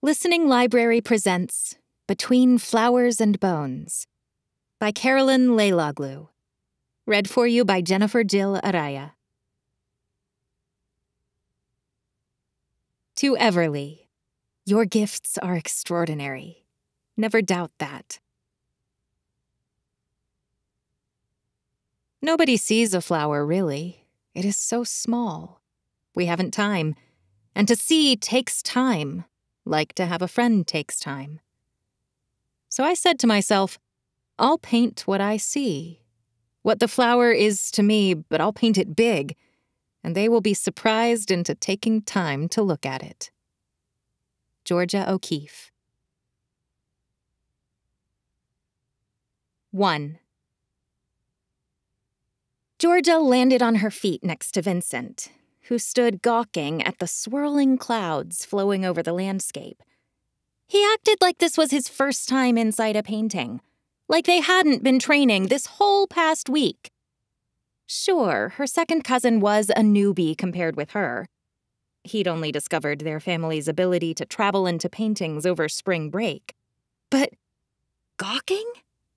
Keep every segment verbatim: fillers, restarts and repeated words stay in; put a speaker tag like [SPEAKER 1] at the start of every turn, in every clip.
[SPEAKER 1] Listening Library presents Between Flowers and Bones by Carolyn Leiloglou. Read for you by Jennifer Jill Araya. To Everly, your gifts are extraordinary. Never doubt that. Nobody sees a flower, really. It is so small. We haven't time. And to see takes time, like to have a friend takes time. So I said to myself, I'll paint what I see. What the flower is to me, but I'll paint it big, and they will be surprised into taking time to look at it. Georgia O'Keeffe. one. Georgia landed on her feet next to Vincent, who stood gawking at the swirling clouds flowing over the landscape. He acted like this was his first time inside a painting, like they hadn't been training this whole past week. Sure, her second cousin was a newbie compared with her. He'd only discovered their family's ability to travel into paintings over spring break. But gawking?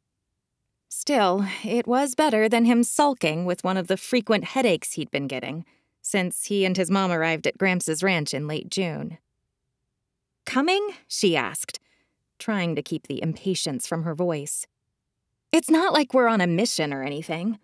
[SPEAKER 1] Still, it was better than him sulking with one of the frequent headaches he'd been getting since he and his mom arrived at Gramps' ranch in late June. Coming? She asked, trying to keep the impatience from her voice. It's not like we're on a mission or anything.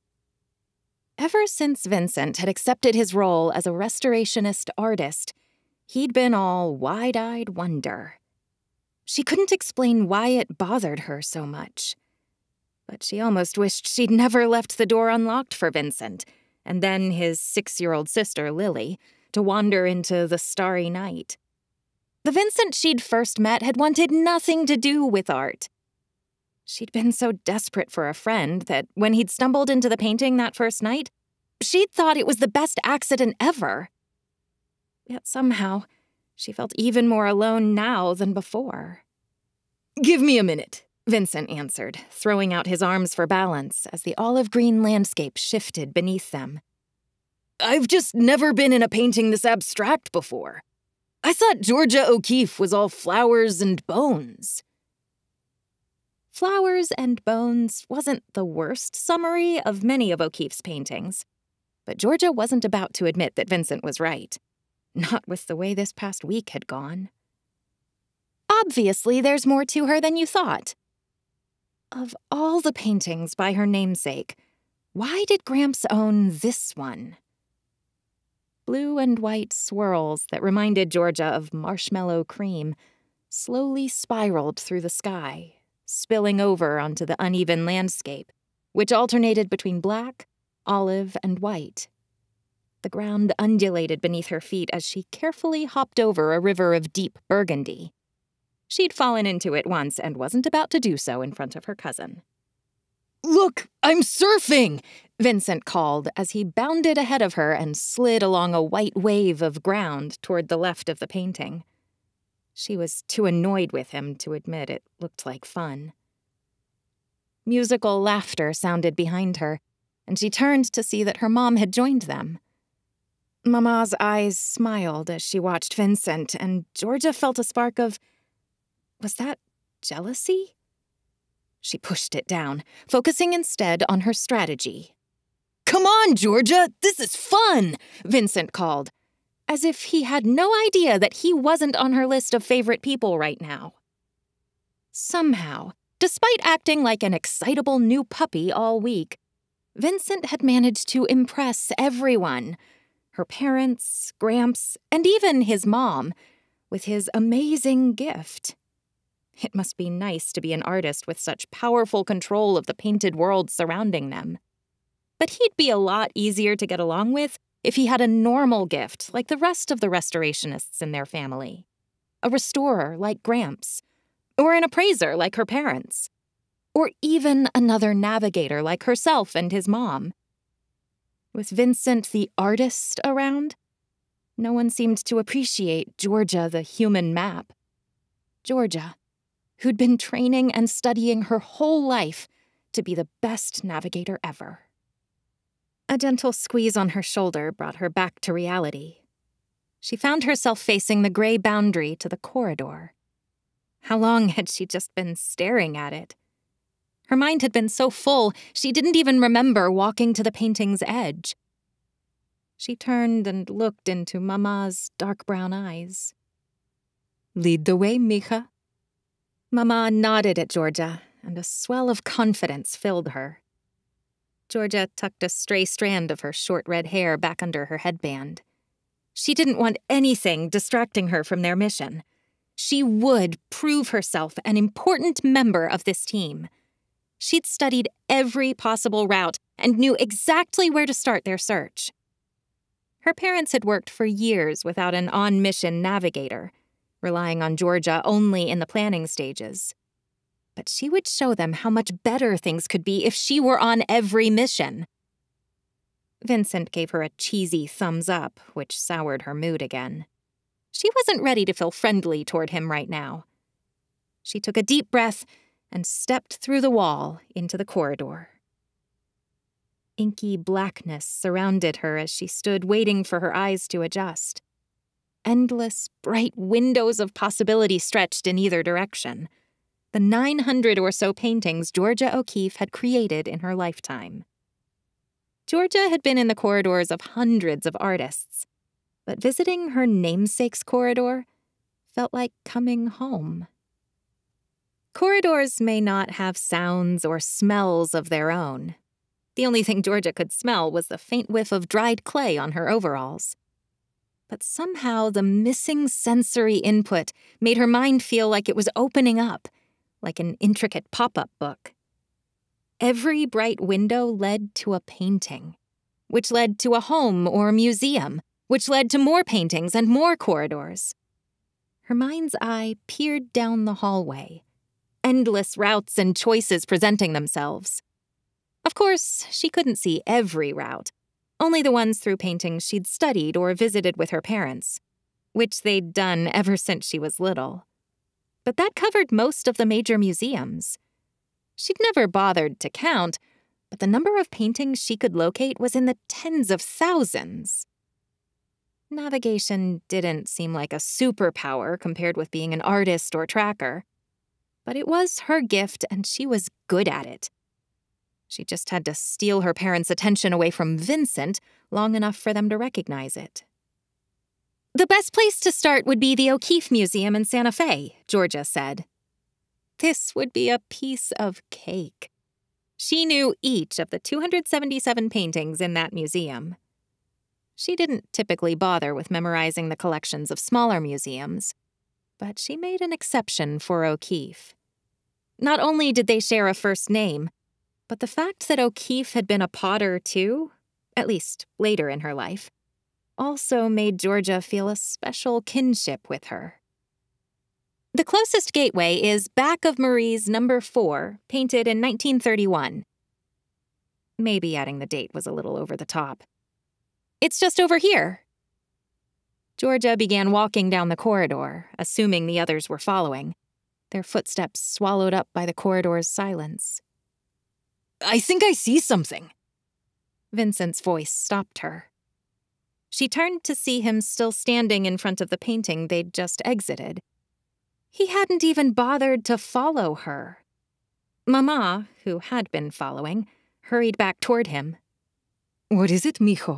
[SPEAKER 1] Ever since Vincent had accepted his role as a restorationist artist, he'd been all wide-eyed wonder. She couldn't explain why it bothered her so much. But she almost wished she'd never left the door unlocked for Vincent, and then his six-year-old sister, Lily, to wander into the starry night. The Vincent she'd first met had wanted nothing to do with art. She'd been so desperate for a friend that when he'd stumbled into the painting that first night, she'd thought it was the best accident ever. Yet somehow, she felt even more alone now than before. "Give me a minute," Vincent answered, throwing out his arms for balance as the olive-green landscape shifted beneath them. "I've just never been in a painting this abstract before. I thought Georgia O'Keeffe was all flowers and bones." Flowers and bones wasn't the worst summary of many of O'Keeffe's paintings, but Georgia wasn't about to admit that Vincent was right. Not with the way this past week had gone. Obviously, there's more to her than you thought. Of all the paintings by her namesake, why did Gramps own this one? Blue and white swirls that reminded Georgia of marshmallow cream slowly spiraled through the sky, spilling over onto the uneven landscape, which alternated between black, olive, and white. The ground undulated beneath her feet as she carefully hopped over a river of deep burgundy. She'd fallen into it once and wasn't about to do so in front of her cousin. "Look, I'm surfing!" Vincent called as he bounded ahead of her and slid along a white wave of ground toward the left of the painting. She was too annoyed with him to admit it looked like fun. Musical laughter sounded behind her, and she turned to see that her mom had joined them. Mama's eyes smiled as she watched Vincent, and Georgia felt a spark of... was that jealousy? She pushed it down, focusing instead on her strategy. "Come on, Georgia! This is fun!" Vincent called, as if he had no idea that he wasn't on her list of favorite people right now. Somehow, despite acting like an excitable new puppy all week, Vincent had managed to impress everyone, her parents, Gramps, and even his mom, with his amazing gift. It must be nice to be an artist with such powerful control of the painted world surrounding them. But he'd be a lot easier to get along with if he had a normal gift like the rest of the restorationists in their family. A restorer like Gramps, or an appraiser like her parents, or even another navigator like herself and his mom. With Vincent the artist around, no one seemed to appreciate Georgia the human map. Georgia, who'd been training and studying her whole life to be the best navigator ever. A gentle squeeze on her shoulder brought her back to reality. She found herself facing the gray boundary to the corridor. How long had she just been staring at it? Her mind had been so full, she didn't even remember walking to the painting's edge. She turned and looked into Mama's dark brown eyes. "Lead the way, mija." Mama nodded at Georgia, and a swell of confidence filled her. Georgia tucked a stray strand of her short red hair back under her headband. She didn't want anything distracting her from their mission. She would prove herself an important member of this team. She'd studied every possible route and knew exactly where to start their search. Her parents had worked for years without an on-mission navigator, relying on Georgia only in the planning stages. But she would show them how much better things could be if she were on every mission. Vincent gave her a cheesy thumbs up, which soured her mood again. She wasn't ready to feel friendly toward him right now. She took a deep breath and stepped through the wall into the corridor. Inky blackness surrounded her as she stood waiting for her eyes to adjust. Endless, bright windows of possibility stretched in either direction. The nine hundred or so paintings Georgia O'Keeffe had created in her lifetime. Georgia had been in the corridors of hundreds of artists, but visiting her namesake's corridor felt like coming home. Corridors may not have sounds or smells of their own. The only thing Georgia could smell was the faint whiff of dried clay on her overalls. But somehow the missing sensory input made her mind feel like it was opening up, like an intricate pop-up book. Every bright window led to a painting, which led to a home or museum, which led to more paintings and more corridors. Her mind's eye peered down the hallway, endless routes and choices presenting themselves. Of course, she couldn't see every route, only the ones through paintings she'd studied or visited with her parents, which they'd done ever since she was little. But that covered most of the major museums. She'd never bothered to count, but the number of paintings she could locate was in the tens of thousands. Navigation didn't seem like a superpower compared with being an artist or tracker, but it was her gift and she was good at it. She just had to steal her parents' attention away from Vincent long enough for them to recognize it. "The best place to start would be the O'Keeffe Museum in Santa Fe," Georgia said. This would be a piece of cake. She knew each of the two hundred seventy-seven paintings in that museum. She didn't typically bother with memorizing the collections of smaller museums, but she made an exception for O'Keeffe. Not only did they share a first name, but the fact that O'Keeffe had been a potter too, at least later in her life, also made Georgia feel a special kinship with her. The closest gateway is back of Marie's number four, painted in nineteen thirty-one. Maybe adding the date was a little over the top. "It's just over here." Georgia began walking down the corridor, assuming the others were following, their footsteps swallowed up by the corridor's silence. "I think I see something." Vincent's voice stopped her. She turned to see him still standing in front of the painting they'd just exited. He hadn't even bothered to follow her. Mama, who had been following, hurried back toward him. "What is it, mijo?"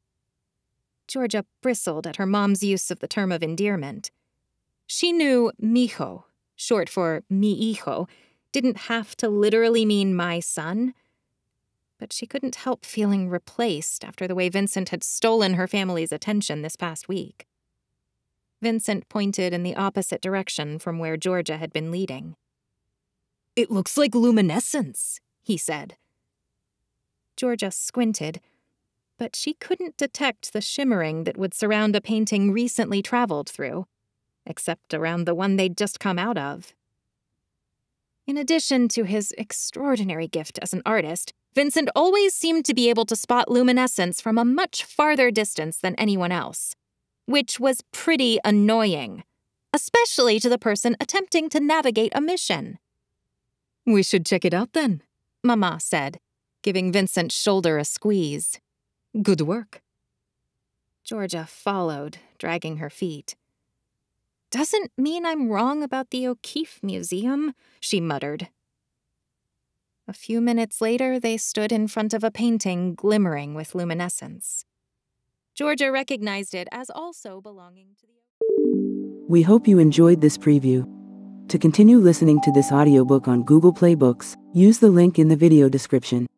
[SPEAKER 1] Georgia bristled at her mom's use of the term of endearment. She knew mijo, short for mi hijo, didn't have to literally mean my son, but she couldn't help feeling replaced after the way Vincent had stolen her family's attention this past week. Vincent pointed in the opposite direction from where Georgia had been leading. "It looks like luminescence," he said. Georgia squinted, but she couldn't detect the shimmering that would surround a painting recently traveled through, except around the one they'd just come out of. In addition to his extraordinary gift as an artist, Vincent always seemed to be able to spot luminescence from a much farther distance than anyone else, which was pretty annoying, especially to the person attempting to navigate a mission. "We should check it out then," Mama said, giving Vincent's shoulder a squeeze. "Good work." Georgia followed, dragging her feet. "Doesn't mean I'm wrong about the O'Keeffe Museum," she muttered. A few minutes later, they stood in front of a painting glimmering with luminescence. Georgia recognized it as also belonging to the...
[SPEAKER 2] We hope you enjoyed this preview. To continue listening to this audiobook on Google Play Books, use the link in the video description.